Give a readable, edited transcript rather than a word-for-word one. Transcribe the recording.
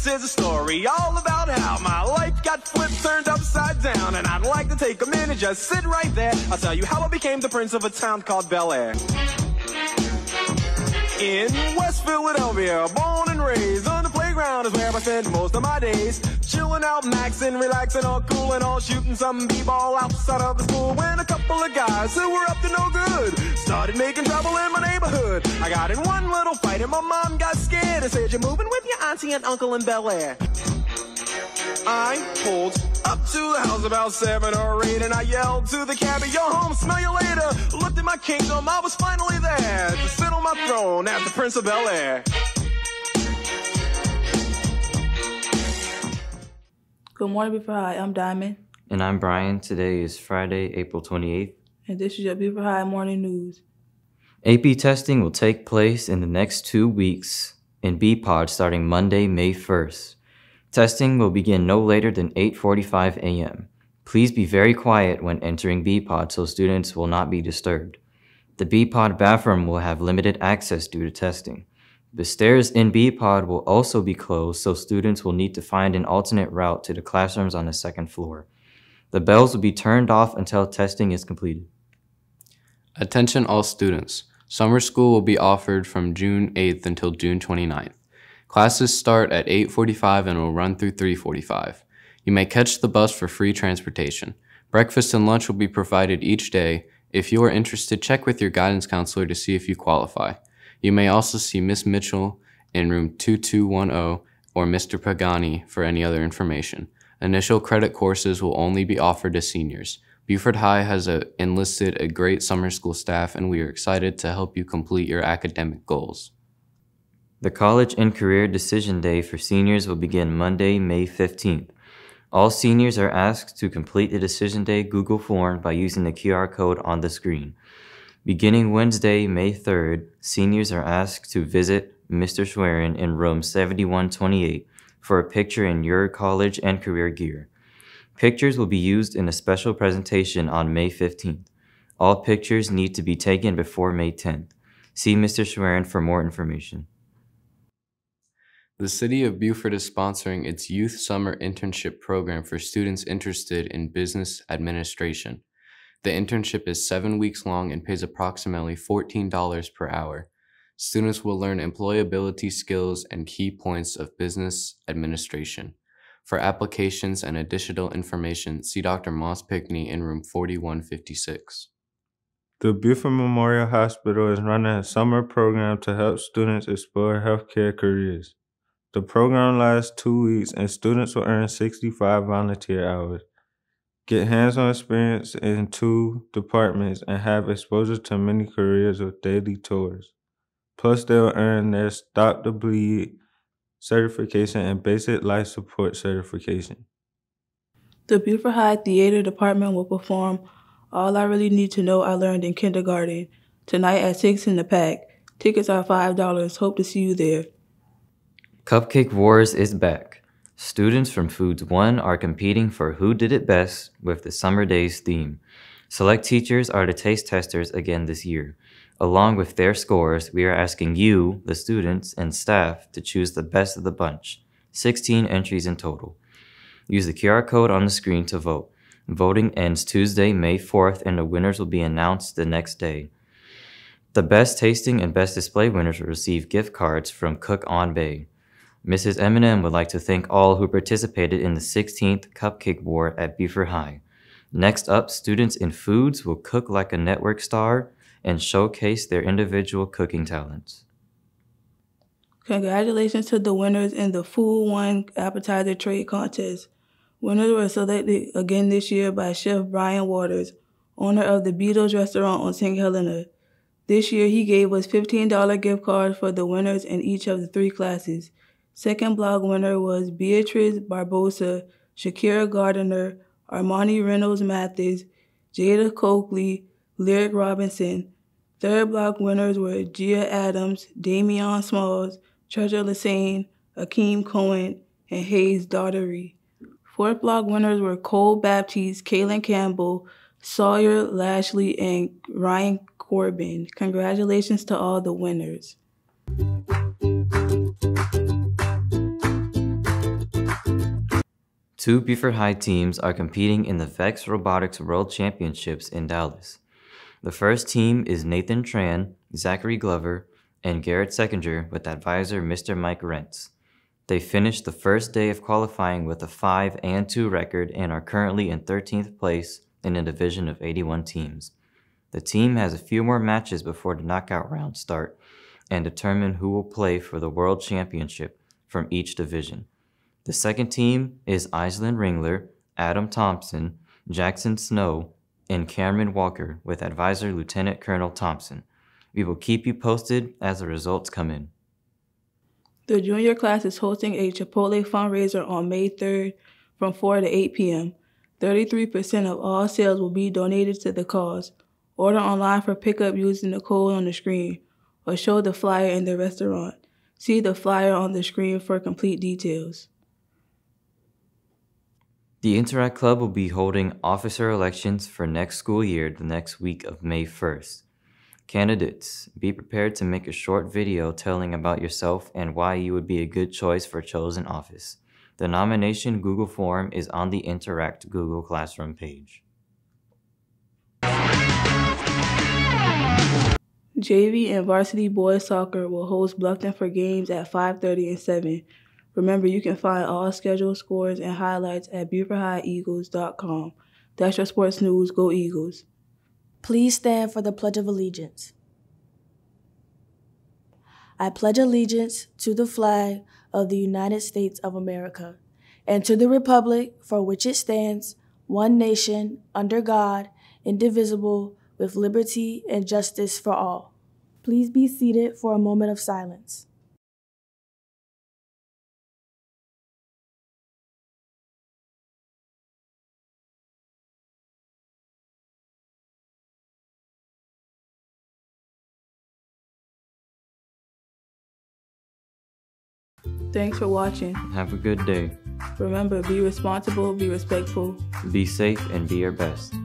This is a story all about how my life got flipped, turned upside down. And I'd like to take a minute, just sit right there. I'll tell you how I became the prince of a town called Bel Air. In West Philadelphia, born and raised, on the playground is where I spent most of my days. Chilling out, maxing, relaxing, all cool and all, shooting some b-ball outside of the school. When a couple of guys who were up to no good started making trouble in my neighborhood. I got in one little fight and my mom got scared and said, "You're moving with your auntie and uncle in Bel Air." I pulled up to the house about 7 or 8 and I yelled to the cabbie, "Yo, home, smell you later." Looked at my kingdom, I was finally there to sit on my throne as the Prince of Bel Air. Good morning, Beaufort High. I'm Diamond. And I'm Brian. Today is Friday, April 28th. And this is your Beaufort High morning news. AP testing will take place in the next 2 weeks in B-Pod starting Monday, May 1st. Testing will begin no later than 8:45 a.m. Please be very quiet when entering B-Pod so students will not be disturbed. The B-Pod bathroom will have limited access due to testing. The stairs in B-Pod will also be closed, so students will need to find an alternate route to the classrooms on the second floor. The bells will be turned off until testing is completed. Attention all students. Summer school will be offered from June 8th until June 29th. Classes start at 8:45 and will run through 3:45. You may catch the bus for free transportation. Breakfast and lunch will be provided each day. If you are interested, check with your guidance counselor to see if you qualify. You may also see Miss Mitchell in room 2210 or Mr. Pagani for any other information. Initial credit courses will only be offered to seniors. Beaufort High has enlisted a great summer school staff, and we are excited to help you complete your academic goals. The College and Career Decision Day for seniors will begin Monday, May 15th. All seniors are asked to complete the Decision Day Google form by using the QR code on the screen. Beginning Wednesday, May 3rd, seniors are asked to visit Mr. Schwerin in room 7128 for a picture in your college and career gear. Pictures will be used in a special presentation on May 15th. All pictures need to be taken before May 10th. See Mr. Schwerin for more information. The City of Beaufort is sponsoring its Youth Summer Internship Program for students interested in business administration. The internship is 7 weeks long and pays approximately $14 per hour. Students will learn employability skills and key points of business administration. For applications and additional information, see Dr. Moss Pickney in room 4156. The Beaufort Memorial Hospital is running a summer program to help students explore healthcare careers. The program lasts 2 weeks and students will earn 65 volunteer hours, get hands-on experience in 2 departments, and have exposure to many careers with daily tours. Plus, they will earn their Stop the Bleed certification and Basic Life Support certification. The Beaufort High Theater Department will perform All I Really Need to Know I Learned in Kindergarten tonight at 6 in the Pack. Tickets are $5. Hope to see you there. Cupcake Wars is back. Students from Foods 1 are competing for Who Did It Best with the Summer Days theme. Select teachers are the taste testers again this year. Along with their scores, we are asking you, the students and staff, to choose the best of the bunch. 16 entries in total. Use the QR code on the screen to vote. Voting ends Tuesday, May 4th, and the winners will be announced the next day. The best tasting and best display winners will receive gift cards from Cook on Bay. Mrs. Eminem would like to thank all who participated in the 16th Cupcake War at Beaufort High. Next up, students in Foods will cook like a network star and showcase their individual cooking talents. Congratulations to the winners in the Food 1 Appetizer Trade Contest. Winners were selected again this year by Chef Brian Waters, owner of the Beatles restaurant on St. Helena. This year, he gave us $15 gift cards for the winners in each of the 3 classes. Second blog winner was Beatrice Barbosa, Shakira Gardner, Armani Reynolds Mathis, Jada Coakley, Lyric Robinson. Third blog winners were Gia Adams, Damian Smalls, Treasure Lassane, Akeem Cohen, and Hayes Daughtery. Fourth blog winners were Cole Baptiste, Kaylin Campbell, Sawyer Lashley, and Ryan Corbin. Congratulations to all the winners. Two Beaufort High teams are competing in the VEX Robotics World Championships in Dallas. The first team is Nathan Tran, Zachary Glover, and Garrett Seckinger with advisor Mr. Mike Rentz. They finished the first day of qualifying with a 5-2 record and are currently in 13th place in a division of 81 teams. The team has a few more matches before the knockout rounds start and determine who will play for the World Championship from each division. The second team is Aislinn Ringler, Adam Thompson, Jackson Snow, and Cameron Walker with advisor Lieutenant Colonel Thompson. We will keep you posted as the results come in. The junior class is hosting a Chipotle fundraiser on May 3rd from 4 to 8 p.m. 33% of all sales will be donated to the cause. Order online for pickup using the code on the screen or show the flyer in the restaurant. See the flyer on the screen for complete details. The Interact Club will be holding officer elections for next school year the next week of May 1st. Candidates, be prepared to make a short video telling about yourself and why you would be a good choice for chosen office. The nomination Google form is on the Interact Google Classroom page. JV and varsity boys soccer will host Bluffton for games at 5:30 and 7. Remember, you can find all scheduled scores and highlights at BeaufortHighEagles.com. That's your sports news. Go Eagles. Please stand for the Pledge of Allegiance. I pledge allegiance to the flag of the United States of America and to the republic for which it stands, one nation, under God, indivisible, with liberty and justice for all. Please be seated for a moment of silence. Thanks for watching. Have a good day. Remember, be responsible, be respectful. Be safe and be your best.